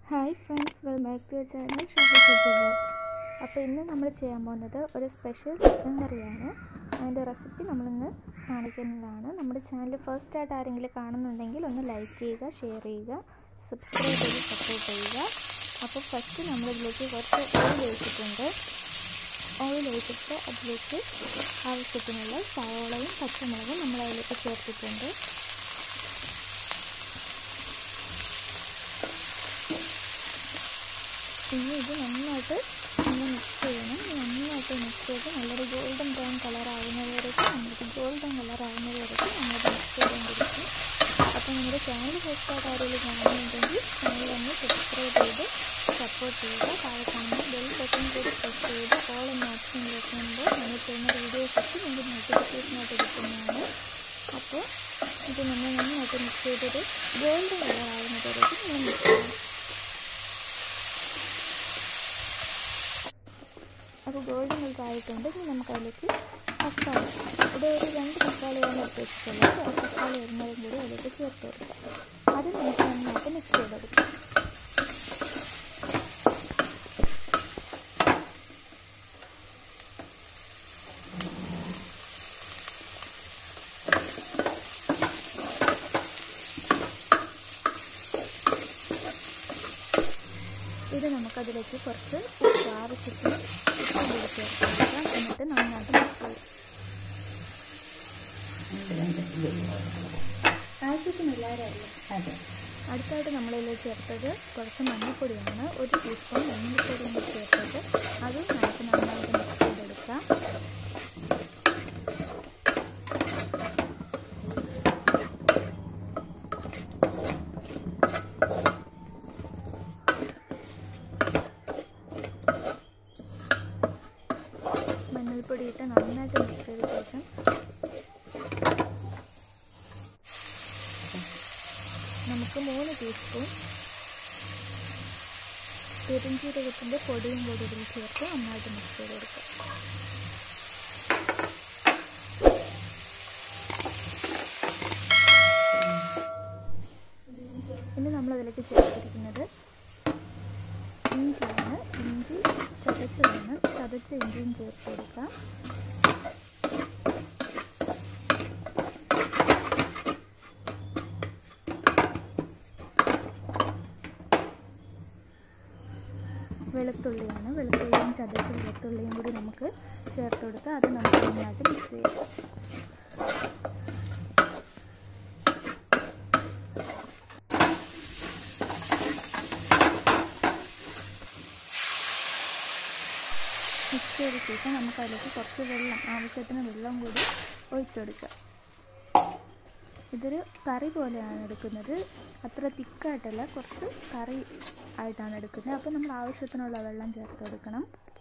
Hi friends, welcome back to your channel Shafi. അപ്പോൾ ഇന്ന് നമ്മൾ ചെയ്യാൻ പോകുന്നത് ഒരു സ്പെഷ്യൽ ചിക്കൻ കറിയാണ്. അതിൻ്റെ റെസിപ്പി നമ്മളിന്ന് കാണിക്കുന്നതാണ്. നമ്മുടെ ചാനൽ ഫസ്റ്റ് ആയിട്ട് ആരെങ്കിലും കാണുന്നുണ്ടെങ്കിൽ ഒന്ന് ലൈക്ക് ചെയ്യുക, ഷെയർ ചെയ്യുക, സബ്സ്ക്രൈബ് ചെയ്ത് സപ്പോർട്ട് ചെയ്യുക. അപ്പോൾ ഫസ്റ്റ് നമ്മളിതിലേക്ക് കുറച്ച് ഓയിൽ ഒഴിച്ചിട്ട് അതിലേക്ക് ആവശ്യത്തിനുള്ള സവോളയും പച്ചമുളകും നമ്മളതിലേക്ക് ചേർത്തിട്ടുണ്ട്. പിന്നെ ഇത് നന്നായിട്ട് മിക്സ് ചെയ്യണം. നന്നായിട്ട് മിക്സ് ചെയ്ത് നല്ലൊരു ഗോൾഡൻ ബ്രൗൺ കളറാവുന്നത് വരേക്കും നമ്മൾക്ക് നമ്മളത് മിക്സ് ചെയ്തുകൊണ്ടിരിക്കും. അപ്പോൾ നമ്മുടെ ചാനൽ ഫസ്റ്റായിട്ട് ആരെങ്കിലും കാണുന്നുണ്ടെങ്കിൽ ചാനൽ ഒന്ന് സബ്സ്ക്രൈബ് ചെയ്ത് സപ്പോർട്ട് ചെയ്യുക. താഴെ കാണുന്ന ബെൽ ബട്ടൺ കൂടി പ്രസ് ചെയ്ത് ഓൾ എന്ന ഓപ്ഷൻ വെക്കുമ്പോൾ നമ്മൾ ചെയ്യുന്ന വീഡിയോസൊക്കെ നിങ്ങൾക്ക് നോട്ടിഫിക്കേഷനായിട്ട് കിട്ടുന്നതാണ്. അപ്പോൾ ഇത് നമ്മൾ നന്നായിട്ട് മിക്സ് ചെയ്തൊരു ഗോൾഡൻ കളറാവുന്നത് വരേക്കും നമ്മൾ മിക്സ് ചെയ്യണം. അപ്പോൾ ഗോൾഡൻ കളർ ആയിട്ടുണ്ട്. ഇനി നമുക്കതിലേക്ക് തക്കാളി, ഇവിടെ ഒരു 2 തക്കാളിയാണ് എടുത്ത് വെച്ചിട്ടുള്ളത്. ആ തക്കാളി വരുന്നതും കൂടി അതിലേക്ക് ചേർത്ത് കൊടുക്കാം. അത് നമുക്ക് നന്നായിട്ട് മിക്സ് ചെയ്തെടുക്കാം. ഇത് നമുക്കതിലേക്ക് കുറച്ച് ആവശ്യത്തിന് ഉപ്പ് കൂടി ചേർത്ത് കൊടുക്കാം. എന്നിട്ട് നന്നായിട്ട് മിക്സ് ചെയ്യും. ആവശ്യത്തിനെല്ലാവരും അടുത്തായിട്ട് നമ്മളിതിലേക്ക് ചേർത്തത് കുറച്ച് മഞ്ഞൾപ്പൊടിയാണ്. 1 ടീസ്പൂൺ മഞ്ഞൾപ്പൊടിയും കൂടി ചേർത്തത് അതും നമുക്ക് നന്നായിട്ട് മിക്സ് ചെയ്തെടുക്കാം. മഞ്ഞൾപ്പൊടി ഇട്ട് നന്നായിട്ട് മിക്സ് ചെയ്ത ശേഷം നമുക്ക് 3 ടീസ്പൂൺ പെരുംജീരകത്തിൻ്റെ പൊടിയും കൂടി ഇതിൽ ചേർത്ത് നന്നായിട്ട് മിക്സ് ചെയ്ത് കൊടുക്കാം. ഇനി നമ്മളതിലേക്ക് ചേർത്തിരിക്കുന്നത് ഇഞ്ചിയാണ്. ഇഞ്ചി ചതച്ച ഇഞ്ചിയും ചേർത്ത് കൊടുക്കാം. വെളുത്തുള്ളിയും ചതച്ച വെളുത്തുള്ളിയും കൂടി നമുക്ക് ചേർത്ത് കൊടുക്കുക. അത് നമുക്ക് നന്നായിട്ട് മിക്സ് ചെയ്യാം. മിക്സ് ചെയ്ത ശേഷം നമുക്ക് അതിലേക്ക് കുറച്ച് ആവശ്യത്തിന് വെള്ളം കൂടി ഒഴിച്ചെടുക്കുക. ഇതൊരു കറി പോലെയാണ് എടുക്കുന്നത്, അത്ര തിക്കായിട്ടല്ല, കുറച്ച് കറി ആയിട്ടാണ് എടുക്കുന്നത്. അപ്പോൾ നമ്മൾ ആവശ്യത്തിനുള്ള വെള്ളം ചേർത്ത് കൊടുക്കണം.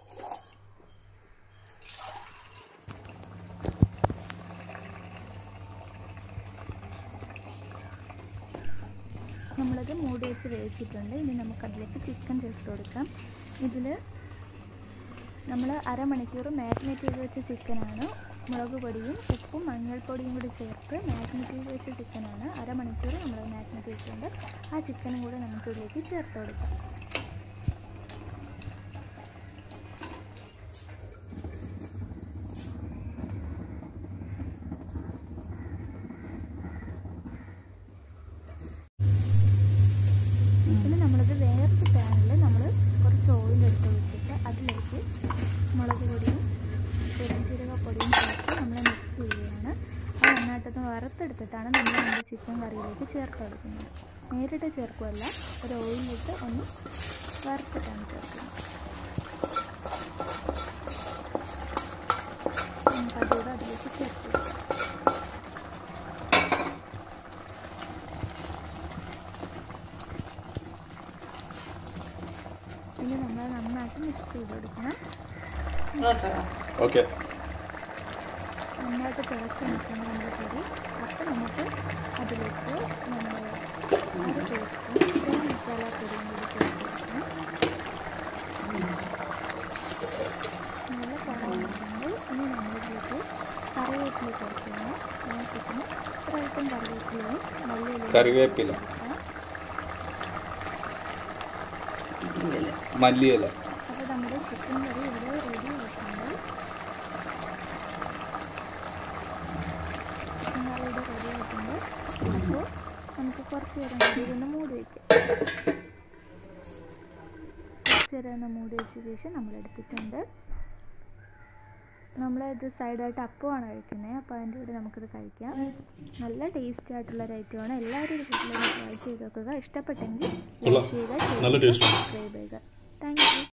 നമ്മളത് മൂടി വെച്ച് വേവിച്ചിട്ടുണ്ട്. ഇനി നമുക്കതിലേക്ക് ചിക്കൻ ചേർത്ത് കൊടുക്കാം. ഇതിൽ നമ്മൾ അരമണിക്കൂർ മാരിനേറ്റ് ചെയ്ത് വെച്ച ചിക്കനാണ്. മുളക് പൊടിയും ഉപ്പും മഞ്ഞൾപ്പൊടിയും കൂടി ചേർത്ത് മാരിനേറ്റ് ചെയ്ത് വെച്ച ചിക്കനാണ്. അരമണിക്കൂർ നമ്മൾ മാരിനേറ്റ് വെച്ചുകൊണ്ട് ആ ചിക്കനും കൂടി നമുക്ക് ഇതിലേക്ക് ചേർത്ത് കൊടുക്കാം. പിന്നെ നമ്മളത് വേറൊരു പാനിൽ നമ്മൾ കുറച്ച് ഓയിൽ എടുത്ത് വെച്ചിട്ട് അതിലേക്ക് മുളക് പൊടിയും പെരുംജീരകപ്പൊടിയും ചേർത്ത് നമ്മൾ മിക്സ് ചെയ്യുകയാണ്. അത് നന്നായിട്ടൊന്ന് വറുത്തെടുത്തിട്ടാണ് നമ്മൾ നമ്മുടെ ചിക്കൻ കറിയിലേക്ക് ചേർത്ത് കൊടുക്കുന്നത്. നേരിട്ട് ചേർക്കുകയല്ല, ഒരു ഓയിലിട്ട് ഒന്ന് വറുത്തിട്ടാണ് ചേർക്കുന്നത്. നമുക്കതുകൂടെ അതിലേക്ക് ചേർത്ത് കൊടുക്കാം. ഇനി നമ്മൾ നന്നായിട്ട് മിക്സ് ചെയ്ത് കൊടുക്കണം. നന്നായിട്ട് തിളച്ച് നിൽക്കണം നമ്മുടെ പൊടി. അപ്പോൾ നമുക്ക് അതിലേക്ക് നമ്മൾ 1 ടീസ്പൂൺ ഗരം മസാല പൊടിയും കൂടി ചേർത്ത് കൊടുക്കണം. നല്ല കറിയുണ്ടെങ്കിൽ ഇനി നമ്മളിലേക്ക് കറിവേപ്പില ചേർക്കണം. ആവശ്യത്തിന് ഒരൽപ്പം കറിവേപ്പിലയും കറിവേപ്പില മല്ലിയില. അപ്പോൾ നമ്മുടെ ചിക്കൻ കറി ഇവിടെ റെഡി ആയിട്ടുണ്ട്. ചിക്കൻ കറി ഇവിടെ റെഡി ആയിട്ടുണ്ട്. അപ്പോൾ നമുക്ക് കുറച്ച് നേരം കൂടി ഇതൊന്ന് മൂടി വയ്ക്കാം. കുറച്ച് നേരം ഒന്ന് മൂടി വെച്ച ശേഷം നമ്മളെടുത്തിട്ടുണ്ട്. നമ്മളിത് സൈഡായിട്ട് അപ്പമാണ് കഴിക്കുന്നത്. അപ്പോൾ അതിൻ്റെ കൂടെ നമുക്കിത് കഴിക്കാം. നല്ല ടേസ്റ്റി ആയിട്ടുള്ളൊരു ഐറ്റമാണ്. എല്ലാവരും ഇത് വീട്ടിൽ ട്രൈ ചെയ്ത് നോക്കുക. ഇഷ്ടപ്പെട്ടെങ്കിൽ ലൈക്ക് ചെയ്യുക, സബ്സ്ക്രൈബ് ചെയ്യുക. Thank U.